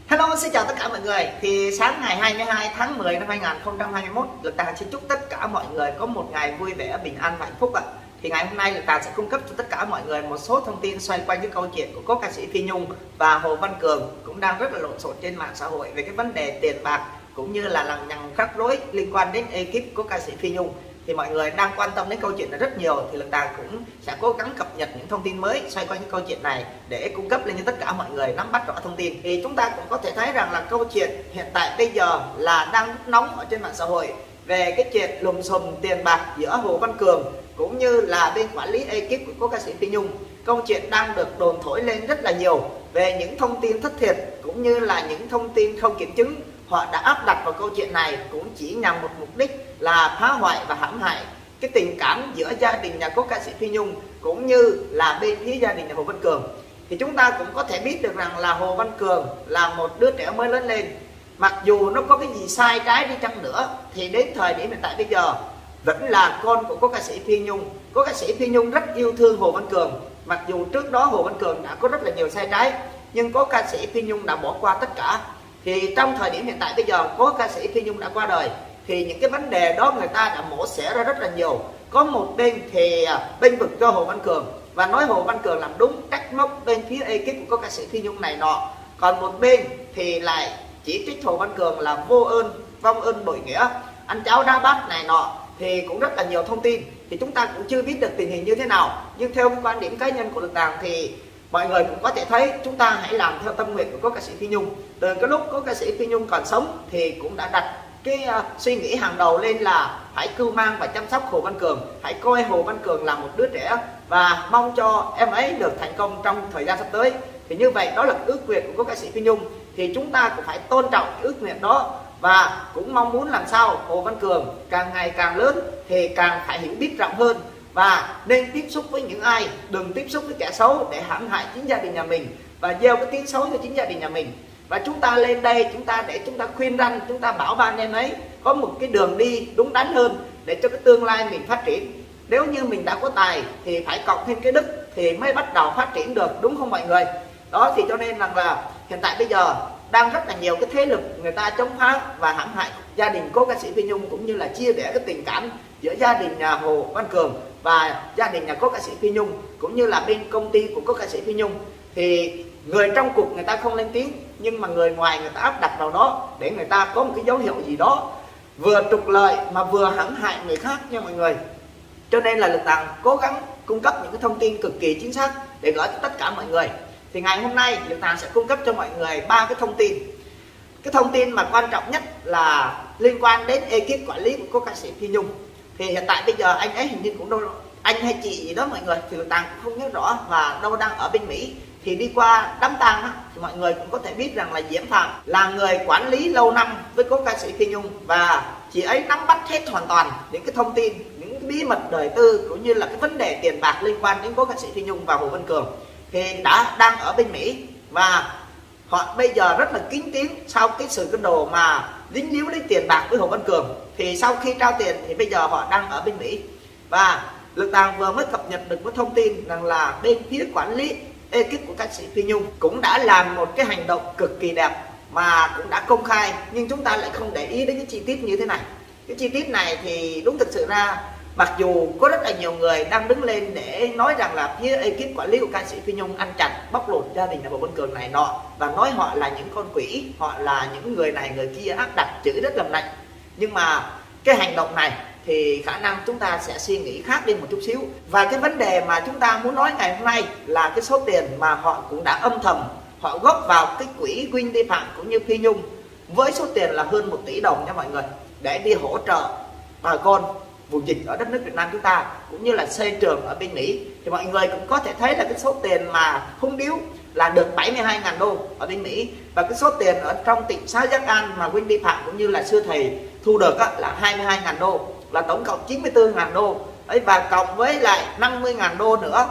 Hello, xin chào tất cả mọi người. Thì sáng ngày 22 tháng 10 năm 2021, Lực Tàng xin chúc tất cả mọi người có một ngày vui vẻ, bình an và hạnh phúc ạ. Thì ngày hôm nay Lực Tàng sẽ cung cấp cho tất cả mọi người một số thông tin xoay quanh cái câu chuyện của cố ca sĩ Phi Nhung và Hồ Văn Cường cũng đang rất là lộn xộn trên mạng xã hội về cái vấn đề tiền bạc cũng như là lằng nhằng rắc rối liên quan đến ekip của ca sĩ Phi Nhung. Thì mọi người đang quan tâm đến câu chuyện này rất nhiều, thì Lực Tàng cũng sẽ cố gắng cập nhật những thông tin mới xoay quanh cái câu chuyện này để cung cấp lên cho tất cả mọi người nắm bắt rõ thông tin. Thì chúng ta cũng có thể thấy rằng là câu chuyện hiện tại bây giờ là đang rất nóng ở trên mạng xã hội về cái chuyện lùm xùm tiền bạc giữa Hồ Văn Cường cũng như là bên quản lý ekip của cô ca sĩ Phi Nhung. Câu chuyện đang được đồn thổi lên rất là nhiều về những thông tin thất thiệt cũng như là những thông tin không kiểm chứng. Họ đã áp đặt vào câu chuyện này cũng chỉ nhằm một mục đích là phá hoại và hãm hại cái tình cảm giữa gia đình nhà cố ca sĩ Phi Nhung cũng như là bên phía gia đình nhà Hồ Văn Cường. Thì chúng ta cũng có thể biết được rằng là Hồ Văn Cường là một đứa trẻ mới lớn lên, mặc dù nó có cái gì sai trái đi chăng nữa thì đến thời điểm hiện tại bây giờ vẫn là con của cố ca sĩ Phi Nhung. Cố ca sĩ Phi Nhung rất yêu thương Hồ Văn Cường, mặc dù trước đó Hồ Văn Cường đã có rất là nhiều sai trái, nhưng cố ca sĩ Phi Nhung đã bỏ qua tất cả. Thì trong thời điểm hiện tại bây giờ cố ca sĩ Phi Nhung đã qua đời, thì những cái vấn đề đó người ta đã mổ xẻ ra rất là nhiều. Có một bên thì bênh vực cho Hồ Văn Cường và nói Hồ Văn Cường làm đúng, trách móc bên phía ekip của cố ca sĩ Phi Nhung này nọ. Còn một bên thì lại chỉ trích Hồ Văn Cường là vô ơn, vong ơn bội nghĩa, ăn cháo đá bát này nọ. Thì cũng rất là nhiều thông tin, thì chúng ta cũng chưa biết được tình hình như thế nào. Nhưng theo quan điểm cá nhân của Lực Tàng thì mọi người cũng có thể thấy chúng ta hãy làm theo tâm nguyện của cố ca sĩ Phi Nhung. Từ cái lúc cố ca sĩ Phi Nhung còn sống thì cũng đã đặt cái suy nghĩ hàng đầu lên là hãy cưu mang và chăm sóc Hồ Văn Cường, hãy coi Hồ Văn Cường là một đứa trẻ và mong cho em ấy được thành công trong thời gian sắp tới. Thì như vậy đó là ước nguyện của cố ca sĩ Phi Nhung, thì chúng ta cũng phải tôn trọng ước nguyện đó và cũng mong muốn làm sao Hồ Văn Cường càng ngày càng lớn thì càng phải hiểu biết rộng hơn và nên tiếp xúc với những ai, đừng tiếp xúc với kẻ xấu để hãm hại chính gia đình nhà mình và gieo cái tiếng xấu cho chính gia đình nhà mình. Và chúng ta lên đây để chúng ta khuyên răn, chúng ta bảo ban em ấy có một cái đường đi đúng đắn hơn để cho cái tương lai mình phát triển. Nếu như mình đã có tài thì phải cộng thêm cái đức thì mới bắt đầu phát triển được, đúng không mọi người? Đó, thì cho nên rằng là hiện tại bây giờ đang rất là nhiều cái thế lực người ta chống phá và hãm hại gia đình cố ca sĩ Phi Nhung cũng như là chia rẽ cái tình cảm giữa gia đình nhà Hồ Văn Cường và gia đình nhà cố ca sĩ Phi Nhung cũng như là bên công ty của cố ca sĩ Phi Nhung. Thì người trong cuộc người ta không lên tiếng, nhưng mà người ngoài người ta áp đặt vào đó để người ta có một cái dấu hiệu gì đó vừa trục lợi mà vừa hãm hại người khác nha mọi người. Cho nên là Lực Tàng cố gắng cung cấp những cái thông tin cực kỳ chính xác để gửi cho tất cả mọi người. Thì ngày hôm nay Lực Tàng sẽ cung cấp cho mọi người 3 cái thông tin. Cái thông tin mà quan trọng nhất là liên quan đến ekip quản lý của cô ca sĩ Phi Nhung. Thì hiện tại bây giờ anh ấy hình như cũng đâu, anh hay chị gì đó mọi người thì Lực Tàng cũng không nhớ rõ, và đâu đang ở bên Mỹ. Thì đi qua đám tang á, thì mọi người cũng có thể biết rằng là Diễm Phạm là người quản lý lâu năm với cố ca sĩ Phi Nhung, và chị ấy nắm bắt hết hoàn toàn những cái thông tin, những cái bí mật đời tư cũng như là cái vấn đề tiền bạc liên quan đến cố ca sĩ Phi Nhung và Hồ Văn Cường. Thì đang ở bên Mỹ và họ bây giờ rất là kín tiếng sau cái sự cân đồ mà dính líu đến tiền bạc với Hồ Văn Cường. Thì sau khi trao tiền thì bây giờ họ đang ở bên Mỹ, và Lực Tàng vừa mới cập nhật được một thông tin rằng là bên phía quản lý ekip của ca sĩ Phi Nhung cũng đã làm một cái hành động cực kỳ đẹp mà cũng đã công khai, nhưng chúng ta lại không để ý đến cái chi tiết như thế này. Cái chi tiết này thì đúng thực sự ra, mặc dù có rất là nhiều người đang đứng lên để nói rằng là phía ekip quản lý của ca sĩ Phi Nhung ăn chặn bóc lột gia đình nhà Hồ Văn Cường này nọ và nói họ là những con quỷ, họ là những người này người kia, áp đặt chữ rất là nặng, nhưng mà cái hành động này thì khả năng chúng ta sẽ suy nghĩ khác đi một chút xíu. Và cái vấn đề mà chúng ta muốn nói ngày hôm nay là cái số tiền mà họ cũng đã âm thầm họ góp vào cái quỹ Wendy Phạm cũng như Phi Nhung với số tiền là hơn 1 tỷ đồng nha mọi người, để đi hỗ trợ bà con vùng dịch ở đất nước Việt Nam chúng ta cũng như là xây trường ở bên Mỹ. Thì mọi người cũng có thể thấy là cái số tiền mà khung điếu là được 72.000 đô ở bên Mỹ, và cái số tiền ở trong tỉnh xã Giác An mà Wendy Phạm cũng như là sư thầy thu được là 22.000 đô, là tổng cộng 94.000 đô ấy, và cộng với lại 50.000 đô nữa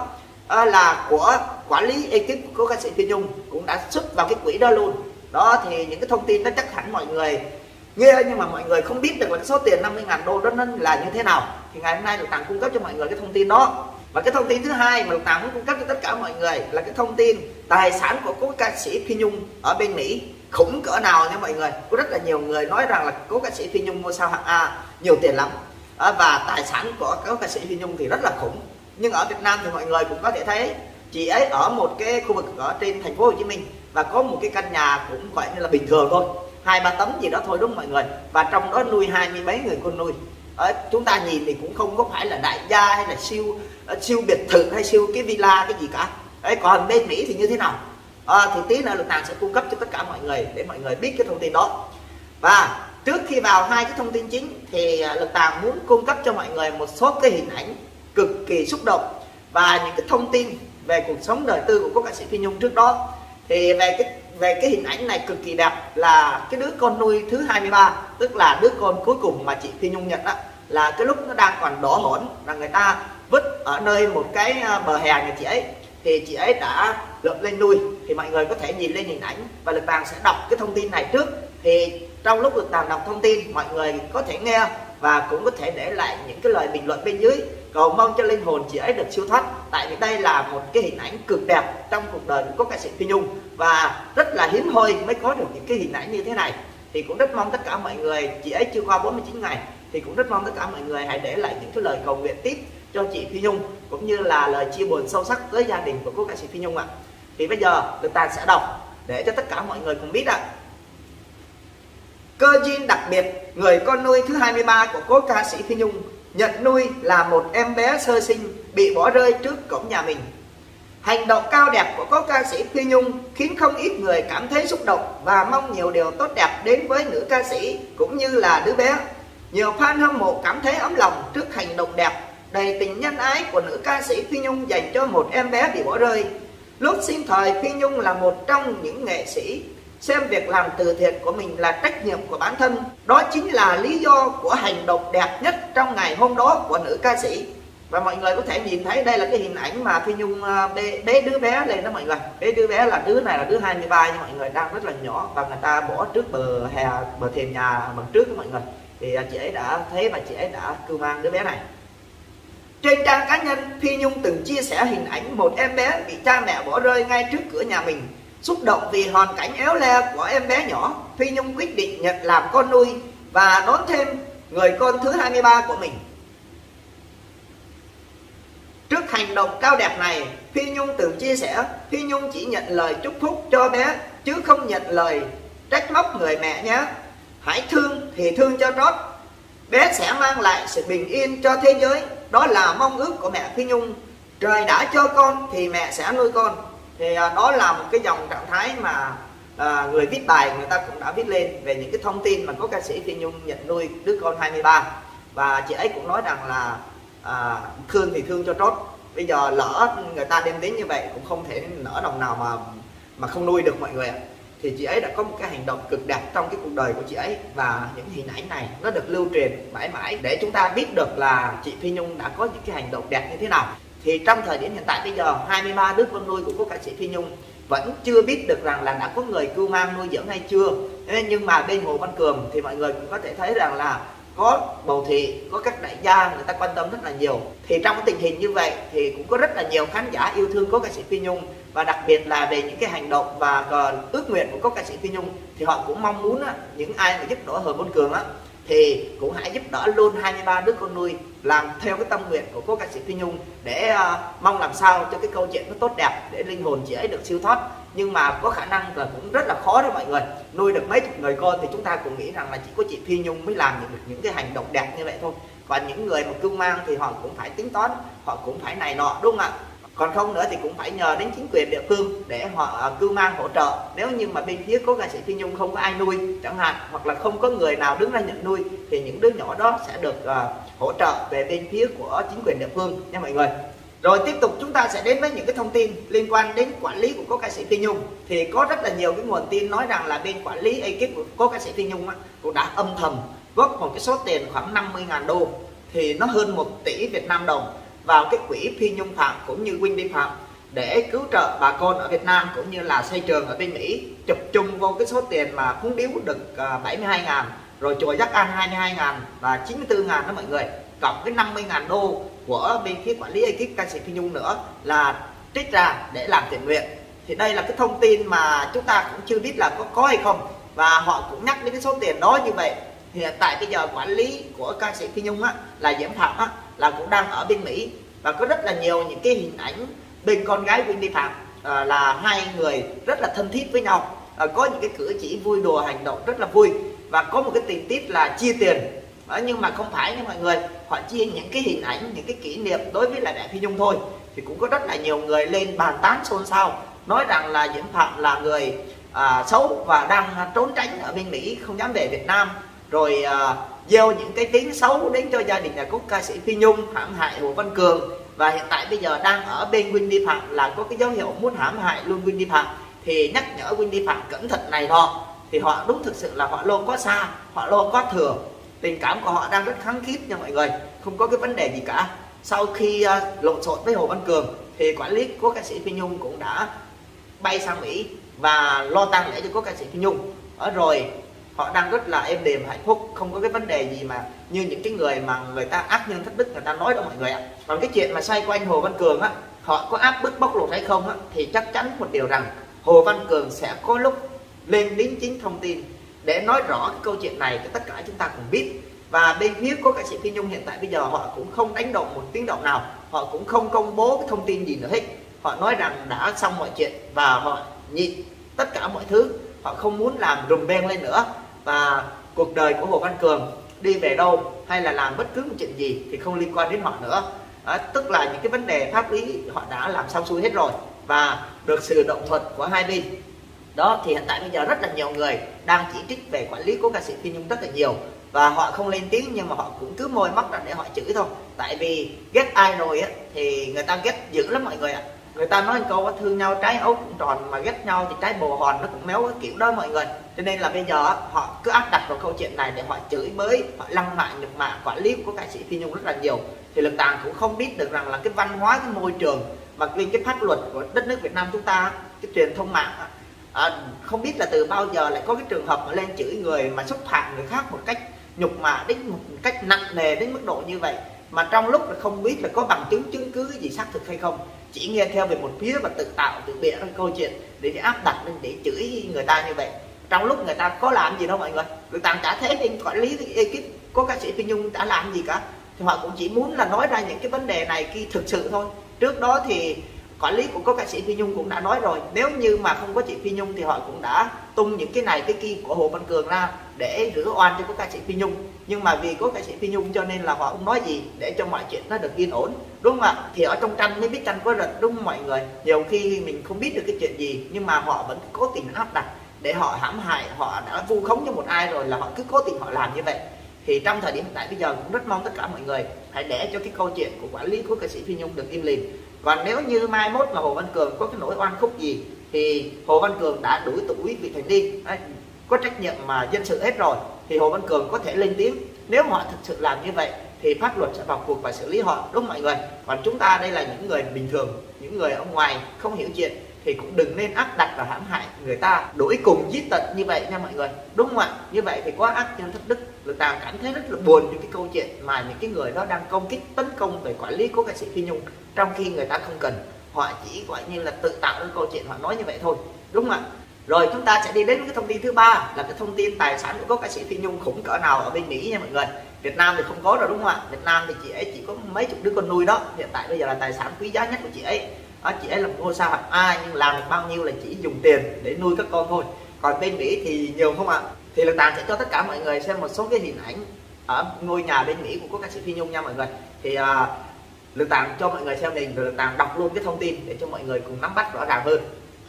là của quản lý ekip của cô ca sĩ Phi Nhung cũng đã xuất vào cái quỹ đó luôn. Đó, thì những cái thông tin đó chắc hẳn mọi người nghe, nhưng mà mọi người không biết được là cái số tiền 50.000 đô đó nó là như thế nào. Thì ngày hôm nay Lực Tàng cung cấp cho mọi người cái thông tin đó. Và cái thông tin thứ hai mà Lục Tàng muốn cung cấp cho tất cả mọi người là cái thông tin tài sản của cố ca sĩ Phi Nhung ở bên Mỹ khủng cỡ nào nha mọi người. Có rất là nhiều người nói rằng là cố ca sĩ Phi Nhung ngôi sao hạng A nhiều tiền lắm, và tài sản của cố ca sĩ Phi Nhung thì rất là khủng. Nhưng ở Việt Nam thì mọi người cũng có thể thấy chị ấy ở một cái khu vực ở trên thành phố Hồ Chí Minh và có một cái căn nhà cũng gọi như là bình thường thôi, 2-3 tấm gì đó thôi đúng không mọi người, và trong đó nuôi 20 mấy người con nuôi. Chúng ta nhìn thì cũng không có phải là đại gia hay là siêu biệt thự hay siêu cái villa cái gì cả. Còn bên Mỹ thì như thế nào? Thì tí nữa Lục Tàng sẽ cung cấp cho tất cả mọi người để mọi người biết cái thông tin đó. Và trước khi vào hai cái thông tin chính thì Lục Tàng muốn cung cấp cho mọi người một số cái hình ảnh cực kỳ xúc động và những cái thông tin về cuộc sống đời tư của cố ca sĩ Phi Nhung trước đó. Thì về cái hình ảnh này cực kỳ đẹp là cái đứa con nuôi thứ 23, tức là đứa con cuối cùng mà chị Phi Nhung nhận đó, là cái lúc nó đang còn đỏ hổn, là người ta vứt ở nơi một cái bờ hè nhà chị ấy, thì chị ấy đã lượm lên nuôi. Thì mọi người có thể nhìn lên hình ảnh và Lục Tàng sẽ đọc cái thông tin này trước. Thì trong lúc Lục Tàng đọc thông tin, mọi người có thể nghe và cũng có thể để lại những cái lời bình luận bên dưới, cầu mong cho linh hồn chị ấy được siêu thoát. Tại vì đây là một cái hình ảnh cực đẹp trong cuộc đời của cố ca sĩ Phi Nhung và rất là hiếm hoi mới có được những cái hình ảnh như thế này. Thì cũng rất mong tất cả mọi người, chị ấy chưa qua 49 ngày, thì cũng rất mong tất cả mọi người hãy để lại những cái lời cầu nguyện tiếp cho chị Phi Nhung, cũng như là lời chia buồn sâu sắc tới gia đình của cố ca sĩ Phi Nhung ạ. Thì bây giờ Lục Tàng sẽ đọc để cho tất cả mọi người cùng biết ạ. Cơ duyên đặc biệt, người con nuôi thứ 23 của cố ca sĩ Phi Nhung nhận nuôi là một em bé sơ sinh bị bỏ rơi trước cổng nhà mình. Hành động cao đẹp của cố ca sĩ Phi Nhung khiến không ít người cảm thấy xúc động và mong nhiều điều tốt đẹp đến với nữ ca sĩ cũng như là đứa bé. Nhiều fan hâm mộ cảm thấy ấm lòng trước hành động đẹp, đầy tình nhân ái của nữ ca sĩ Phi Nhung dành cho một em bé bị bỏ rơi. Lúc sinh thời, Phi Nhung là một trong những nghệ sĩ xem việc làm từ thiện của mình là trách nhiệm của bản thân. Đó chính là lý do của hành động đẹp nhất trong ngày hôm đó của nữ ca sĩ. Và mọi người có thể nhìn thấy đây là cái hình ảnh mà Phi Nhung bế đứa bé lên đó mọi người. Bế đứa bé là đứa này là đứa 23 nha mọi người, đang rất là nhỏ và người ta bỏ trước bờ hè, bờ thềm nhà bằng trước đó mọi người. Thì chị ấy đã thấy và chị ấy đã cưu mang đứa bé này. Trên trang cá nhân, Phi Nhung từng chia sẻ hình ảnh một em bé bị cha mẹ bỏ rơi ngay trước cửa nhà mình. Xúc động vì hoàn cảnh éo le của em bé nhỏ, Phi Nhung quyết định nhận làm con nuôi và đón thêm người con thứ 23 của mình. Trước hành động cao đẹp này, Phi Nhung từng chia sẻ, Phi Nhung chỉ nhận lời chúc phúc cho bé chứ không nhận lời trách móc người mẹ nhé. Hãy thương thì thương cho trót, bé sẽ mang lại sự bình yên cho thế giới. Đó là mong ước của mẹ Phi Nhung. Trời đã cho con thì mẹ sẽ nuôi con. Thì đó là một cái dòng trạng thái mà người viết bài người ta cũng đã viết lên về những cái thông tin mà có ca sĩ Phi Nhung nhận nuôi đứa con 23. Và chị ấy cũng nói rằng là thương thì thương cho trót. Bây giờ lỡ người ta đem đến như vậy cũng không thể nở đồng nào mà không nuôi được mọi người ạ. Thì chị ấy đã có một cái hành động cực đẹp trong cái cuộc đời của chị ấy, và những hình ảnh này nó được lưu truyền mãi mãi để chúng ta biết được là chị Phi Nhung đã có những cái hành động đẹp như thế nào. Thì trong thời điểm hiện tại bây giờ, 23 đứa con nuôi của cố ca sĩ Phi Nhung vẫn chưa biết được rằng là đã có người cưu mang nuôi dưỡng hay chưa. Nhưng mà bên Hồ Văn Cường thì mọi người cũng có thể thấy rằng là có bầu thị, có các đại gia người ta quan tâm rất là nhiều. Thì trong cái tình hình như vậy thì cũng có rất là nhiều khán giả yêu thương cố ca sĩ Phi Nhung, và đặc biệt là về những cái hành động và ước nguyện của cố ca sĩ Phi Nhung thì họ cũng mong muốn những ai mà giúp đỡ Hồ Văn Cường thì cũng hãy giúp đỡ luôn 23 đứa con nuôi làm theo cái tâm nguyện của cố ca sĩ Phi Nhung, để mong làm sao cho cái câu chuyện nó tốt đẹp để linh hồn chị ấy được siêu thoát. Nhưng mà có khả năng là cũng rất là khó đó mọi người, nuôi được mấy chục người con thì chúng ta cũng nghĩ rằng là chỉ có chị Phi Nhung mới làm được những cái hành động đẹp như vậy thôi. Còn những người mà cưu mang thì họ cũng phải tính toán, họ cũng phải này nọ đúng không ạ. Còn không nữa thì cũng phải nhờ đến chính quyền địa phương để họ cưu mang hỗ trợ. Nếu như mà bên phía cố ca sĩ Phi Nhung không có ai nuôi chẳng hạn, hoặc là không có người nào đứng ra nhận nuôi, thì những đứa nhỏ đó sẽ được hỗ trợ về bên phía của chính quyền địa phương nha mọi người. Rồi tiếp tục chúng ta sẽ đến với những cái thông tin liên quan đến quản lý của cố ca sĩ Phi Nhung. Thì có rất là nhiều cái nguồn tin nói rằng là bên quản lý ekip của cố ca sĩ Phi Nhung cũng đã âm thầm góp một cái số tiền khoảng 50.000 đô, thì nó hơn 1 tỷ Việt Nam đồng vào cái quỹ Phi Nhung Phạm cũng như Wendy Phạm để cứu trợ bà con ở Việt Nam cũng như là xây trường ở bên Mỹ, chụp chung vô cái số tiền mà phúng điếu được 72.000, rồi chùa Giác An 22.000 và 94.000 đó mọi người, cộng cái 50.000 đô của bên phía quản lý ekip ca sĩ Phi Nhung nữa là trích ra để làm thiện nguyện. Thì đây là cái thông tin mà chúng ta cũng chưa biết là có hay không, và họ cũng nhắc đến cái số tiền đó như vậy. Thì hiện tại bây giờ quản lý của ca sĩ Phi Nhung á, là Diễm Phạm á, là cũng đang ở bên Mỹ, và có rất là nhiều những cái hình ảnh bên con gái Wendy Phạm là hai người rất là thân thiết với nhau, có những cái cử chỉ vui đùa hành động rất là vui, và có một cái tình tiết là chia tiền. Nhưng mà không phải nha mọi người, họ chia những cái hình ảnh, những cái kỷ niệm đối với lại mẹ Phi Nhung thôi. Thì cũng có rất là nhiều người lên bàn tán xôn xao, nói rằng là Diễm Phạm là người xấu và đang trốn tránh ở bên Mỹ, không dám về Việt Nam, rồi gieo những cái tiếng xấu đến cho gia đình nhà cốt ca sĩ Phi Nhung, hãm hại Hồ Văn Cường, và hiện tại bây giờ đang ở bên Wendy Phạm là có cái dấu hiệu muốn hãm hại luôn Wendy Phạm. Thì nhắc nhở Wendy Phạm cẩn thận này nọ. Thì họ đúng thực sự là họ lo có xa, họ lo có thừa, tình cảm của họ đang rất khăng khít nha mọi người, không có cái vấn đề gì cả. Sau khi lộn xộn với Hồ Văn Cường thì quản lý của ca sĩ Phi Nhung cũng đã bay sang Mỹ và lo tang lễ cho cố ca sĩ Phi Nhung. Rồi họ đang rất là êm đềm hạnh phúc, không có cái vấn đề gì mà như những cái người mà người ta ác nhân thất đức người ta nói đó mọi người ạ. Còn cái chuyện mà xoay quanh Hồ Văn Cường á, họ có áp bức bóc lột hay không á, thì chắc chắn một điều rằng Hồ Văn Cường sẽ có lúc lên đính chính thông tin để nói rõ cái câu chuyện này cho tất cả chúng ta cùng biết. Và bên phía của ca sĩ Phi Nhung hiện tại bây giờ họ cũng không đánh động một tiếng động nào, họ cũng không công bố cái thông tin gì nữa hết. Họ nói rằng đã xong mọi chuyện và họ nhịn tất cả mọi thứ, họ không muốn làm rùm beng lên nữa. Và cuộc đời của Hồ Văn Cường đi về đâu hay là làm bất cứ một chuyện gì thì không liên quan đến họ nữa. Tức là những cái vấn đề pháp lý họ đã làm xong xuôi hết rồi và được sự đồng thuận của hai bên. Đó, thì hiện tại bây giờ rất là nhiều người đang chỉ trích về quản lý của ca sĩ Phi Nhung rất là nhiều, và họ không lên tiếng nhưng mà họ cũng cứ môi móc ra để họ chửi thôi. Tại vì ghét ai rồi á thì người ta ghét dữ lắm mọi người ạ. Người ta nói câu thương nhau trái ấu cũng tròn, mà ghét nhau thì trái bồ hòn nó cũng méo, cái kiểu đó mọi người. Cho nên là bây giờ họ cứ áp đặt vào câu chuyện này để họ chửi bới, họ lăng mạ nhục mạ quản lý của ca sĩ Phi Nhung rất là nhiều. Thì Lực Tàng cũng không biết được rằng là cái văn hóa, cái môi trường mà lên cái pháp luật của đất nước Việt Nam chúng ta, cái truyền thông mạng không biết là từ bao giờ lại có cái trường hợp mà lên chửi người mà xúc phạm người khác một cách nhục mạ đến một cách nặng nề đến mức độ như vậy, mà trong lúc là không biết là có bằng chứng cứ gì xác thực hay không, chỉ nghe theo về một phía và tự tạo tự bịa ra câu chuyện để áp đặt lên để chửi người ta như vậy. Trong lúc người ta có làm gì đâu mọi người, Lực Tàng chả thấy bên quản lý cái ekip có ca sĩ Phi Nhung đã làm gì cả, thì họ cũng chỉ muốn là nói ra những cái vấn đề này khi thực sự thôi. Trước đó thì quản lý của ca sĩ Phi Nhung cũng đã nói rồi, nếu như mà không có chị Phi Nhung thì họ cũng đã tung những cái này cái kia của Hồ Văn Cường ra để rửa oan cho ca sĩ Phi Nhung. Nhưng mà vì có ca sĩ Phi Nhung cho nên là họ không nói gì để cho mọi chuyện nó được yên ổn, đúng không ạ? Thì ở trong tranh mới biết tranh có rật, đúng không mọi người? Nhiều khi mình không biết được cái chuyện gì nhưng mà họ vẫn cố tình áp đặt để họ hãm hại, họ đã vu khống cho một ai rồi là họ cứ cố tình họ làm như vậy. Thì trong thời điểm hiện tại bây giờ cũng rất mong tất cả mọi người hãy để cho cái câu chuyện của quản lý của ca sĩ Phi Nhung được im lìm. Còn nếu như mai mốt mà Hồ Văn Cường có cái nỗi oan khúc gì thì Hồ Văn Cường đã đủ tuổi vị thành niên, có trách nhiệm mà dân sự hết rồi, thì Hồ Văn Cường có thể lên tiếng. Nếu họ thực sự làm như vậy thì pháp luật sẽ vào cuộc và xử lý họ, đúng không mọi người? Còn chúng ta đây là những người bình thường, những người ở ngoài không hiểu chuyện thì cũng đừng nên áp đặt và hãm hại người ta đuổi cùng giết tận như vậy nha mọi người, đúng không ạ? Như vậy thì quá ác nhân thất đức. Lực Tàng cảm thấy rất là buồn những cái câu chuyện mà những cái người đó đang công kích tấn công về quản lý của ca sĩ Phi Nhung trong khi người ta không cần, họ chỉ gọi như là tự tạo ra câu chuyện họ nói như vậy thôi, đúng không ạ? Rồi chúng ta sẽ đi đến cái thông tin thứ ba là cái thông tin tài sản của ca sĩ Phi Nhung khủng cỡ nào ở bên Mỹ nha mọi người. Việt Nam thì không có rồi, đúng không ạ? Việt Nam thì chị ấy chỉ có mấy chục đứa con nuôi đó, hiện tại bây giờ là tài sản quý giá nhất của chị ấy. Chị ấy là một ngôi sao hạng A nhưng làm được bao nhiêu là chỉ dùng tiền để nuôi các con thôi. Còn bên Mỹ thì nhiều không ạ? Thì Lực Tàng sẽ cho tất cả mọi người xem một số cái hình ảnh ở ngôi nhà bên Mỹ của ca sĩ Phi Nhung nha mọi người. Thì Lực Tàng cho mọi người xem hình rồi Lực Tàng đọc luôn cái thông tin để cho mọi người cùng nắm bắt rõ ràng hơn.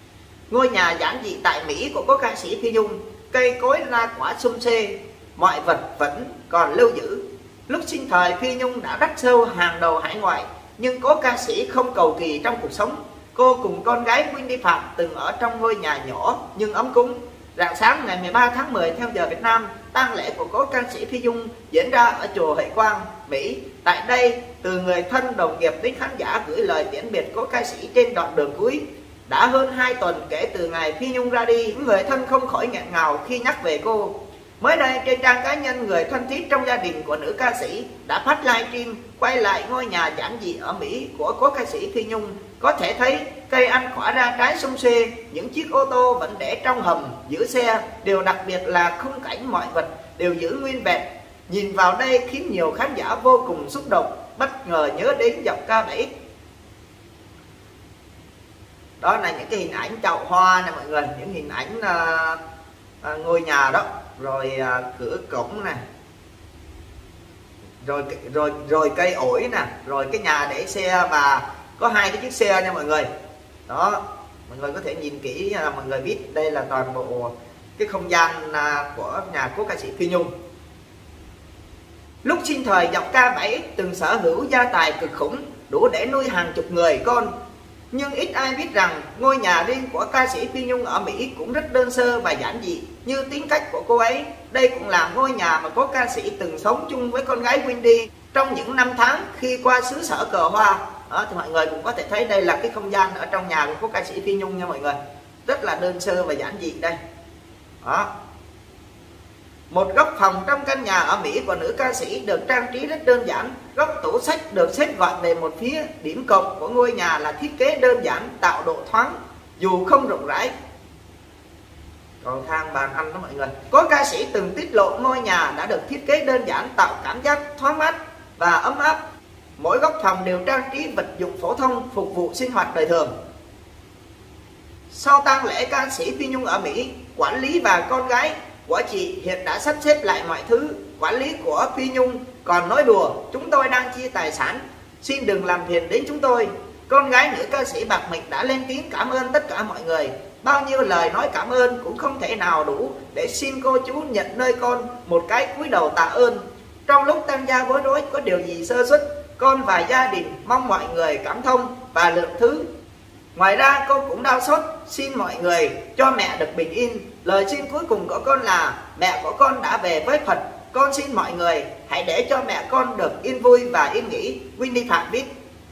Ngôi nhà giản dị tại Mỹ của ca sĩ Phi Nhung, cây cối ra quả sum xê, mọi vật vẫn còn lưu giữ. Lúc sinh thời Phi Nhung đã đắt sâu hàng đầu hải ngoại, nhưng có ca sĩ không cầu kỳ trong cuộc sống. Cô cùng con gái Wendy Phạm từng ở trong ngôi nhà nhỏ nhưng ấm cúng. Rạng sáng ngày 13 tháng 10 theo giờ Việt Nam, tang lễ của cố ca sĩ Phi Nhung diễn ra ở chùa Huệ Quang, Mỹ. Tại đây, từ người thân đồng nghiệp đến khán giả gửi lời tiễn biệt cố ca sĩ trên đoạn đường cuối. Đã hơn 2 tuần kể từ ngày Phi Nhung ra đi, những người thân không khỏi nghẹn ngào khi nhắc về cô. Mới đây trên trang cá nhân người thân thiết trong gia đình của nữ ca sĩ đã phát livestream quay lại ngôi nhà giản dị ở Mỹ của cố ca sĩ Phi Nhung. Có thể thấy cây ăn quả ra trái sum xuê, những chiếc ô tô vẫn để trong hầm giữ xe, điều đặc biệt là khung cảnh mọi vật đều giữ nguyên vẹn. Nhìn vào đây khiến nhiều khán giả vô cùng xúc động, bất ngờ nhớ đến giọng ca 7X. Đó là những cái hình ảnh chậu hoa này mọi người, những hình ảnh ngôi nhà đó, rồi cửa cổng này, rồi cây ổi nè, rồi cái nhà để xe và có 2 cái chiếc xe nha mọi người. Đó, mọi người có thể nhìn kỹ mọi người biết đây là toàn bộ cái không gian của nhà cố ca sĩ Phi Nhung. Lúc sinh thời, giọng ca 7X từng sở hữu gia tài cực khủng, đủ để nuôi hàng chục người con. Nhưng ít ai biết rằng ngôi nhà riêng của ca sĩ Phi Nhung ở Mỹ cũng rất đơn sơ và giản dị như tính cách của cô ấy. Đây cũng là ngôi nhà mà cố ca sĩ từng sống chung với con gái Wendy trong những năm tháng khi qua xứ sở cờ hoa. Đó, thì mọi người cũng có thể thấy đây là cái không gian ở trong nhà của cố ca sĩ Phi Nhung nha mọi người. Rất là đơn sơ và giản dị đây. Đó. Một góc phòng trong căn nhà ở Mỹ của nữ ca sĩ được trang trí rất đơn giản. Góc tủ sách được xếp gọn về một phía. Điểm cộng của ngôi nhà là thiết kế đơn giản, tạo độ thoáng dù không rộng rãi. Còn thang bàn ăn đó mọi người. Có ca sĩ từng tiết lộ ngôi nhà đã được thiết kế đơn giản, tạo cảm giác thoáng mát và ấm áp. Mỗi góc phòng đều trang trí vật dụng phổ thông phục vụ sinh hoạt đời thường. Sau tang lễ ca sĩ Phi Nhung ở Mỹ, quản lý và con gái của chị hiện đã sắp xếp lại mọi thứ. Quản lý của Phi Nhung còn nói đùa: "Chúng tôi đang chia tài sản, xin đừng làm phiền đến chúng tôi." Con gái nữ ca sĩ Bạc Mịch đã lên tiếng cảm ơn tất cả mọi người. Bao nhiêu lời nói cảm ơn cũng không thể nào đủ để xin cô chú nhận nơi con một cái cúi đầu tạ ơn. Trong lúc tang gia bối rối có điều gì sơ suất, con và gia đình mong mọi người cảm thông và lượng thứ. Ngoài ra cô cũng đau xót xin mọi người cho mẹ được bình yên. Lời xin cuối cùng của con là mẹ của con đã về với Phật. Con xin mọi người hãy để cho mẹ con được yên vui và yên nghỉ. Wendy Phạm viết.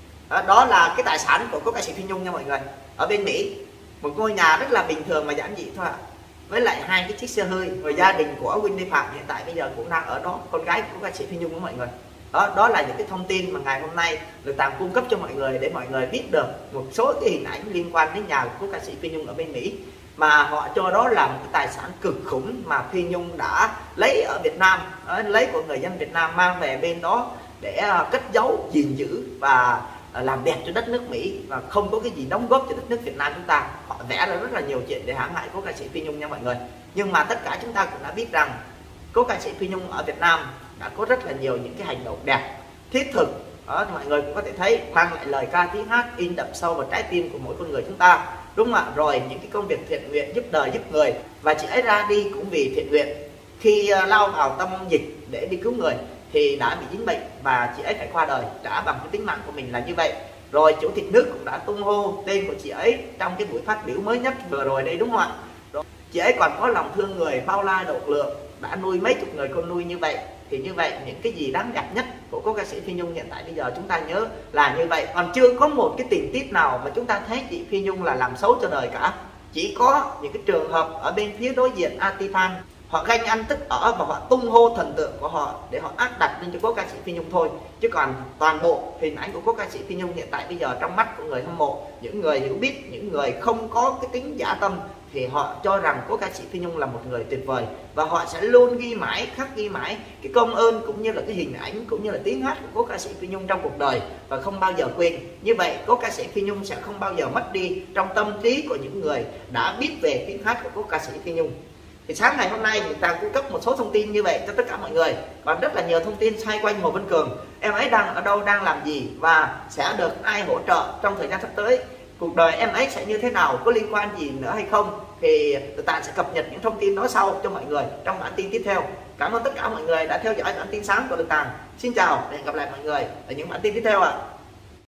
Đó là cái tài sản của cố ca sĩ Phi Nhung nha mọi người. Ở bên Mỹ, một ngôi nhà rất là bình thường và giản dị thôi ạ. Với lại 2 cái chiếc xe hơi. Rồi gia đình của Wendy Phạm hiện tại bây giờ cũng đang ở đó, con gái của cố ca sĩ Phi Nhung của mọi người. Đó là những cái thông tin mà ngày hôm nay được Tàng cung cấp cho mọi người để mọi người biết được một số cái hình ảnh liên quan đến nhà của cố ca sĩ Phi Nhung ở bên Mỹ, mà họ cho đó là một cái tài sản cực khủng mà Phi Nhung đã lấy ở Việt Nam, lấy của người dân Việt Nam mang về bên đó để cất giấu, gìn giữ và làm đẹp cho đất nước Mỹ, và không có cái gì đóng góp cho đất nước Việt Nam chúng ta. Họ vẽ ra rất là nhiều chuyện để hãm hại cố ca sĩ Phi Nhung nha mọi người. Nhưng mà tất cả chúng ta cũng đã biết rằng cố ca sĩ Phi Nhung ở Việt Nam đã có rất là nhiều những cái hành động đẹp, thiết thực. Đó, mọi người cũng có thể thấy mang lại lời ca tiếng hát in đậm sâu vào trái tim của mỗi con người chúng ta, đúng không ạ? Rồi những cái công việc thiện nguyện giúp đời giúp người, và chị ấy ra đi cũng vì thiện nguyện. Khi lao vào tâm dịch để đi cứu người thì đã bị dính bệnh và chị ấy phải qua đời trả bằng cái tính mạng của mình là như vậy. Rồi chủ tịch nước cũng đã tung hô tên của chị ấy trong cái buổi phát biểu mới nhất vừa rồi đây, đúng không ạ? Rồi, chị ấy còn có lòng thương người bao la độ lượng, đã nuôi mấy chục người con nuôi như vậy. Thì như vậy những cái gì đáng đẹp nhất của cố ca sĩ Phi Nhung hiện tại bây giờ chúng ta nhớ là như vậy. Còn chưa có một cái tình tiết nào mà chúng ta thấy chị Phi Nhung là làm xấu cho đời cả. Chỉ có những cái trường hợp ở bên phía đối diện anti-fan, họ ganh ăn tức ở và họ tung hô thần tượng của họ để họ áp đặt lên cho cố ca sĩ Phi Nhung thôi. Chứ còn toàn bộ hình ảnh của cố ca sĩ Phi Nhung hiện tại bây giờ trong mắt của người hâm mộ, những người hiểu biết, những người không có cái tính dã tâm, thì họ cho rằng cố ca sĩ Phi Nhung là một người tuyệt vời, và họ sẽ luôn ghi mãi, khắc ghi mãi cái công ơn cũng như là cái hình ảnh cũng như là tiếng hát của cố ca sĩ Phi Nhung trong cuộc đời, và không bao giờ quên. Như vậy cố ca sĩ Phi Nhung sẽ không bao giờ mất đi trong tâm trí của những người đã biết về tiếng hát của cố ca sĩ Phi Nhung. Thì sáng ngày hôm nay thì ta cung cấp một số thông tin như vậy cho tất cả mọi người, còn rất là nhiều thông tin xoay quanh Hồ Văn Cường, em ấy đang ở đâu, đang làm gì và sẽ được ai hỗ trợ trong thời gian sắp tới, cuộc đời em ấy sẽ như thế nào, có liên quan gì nữa hay không, thì tụi ta sẽ cập nhật những thông tin đó sau cho mọi người trong bản tin tiếp theo. Cảm ơn tất cả mọi người đã theo dõi bản tin sáng của Lực Tàng. Xin chào và hẹn gặp lại mọi người ở những bản tin tiếp theo ạ.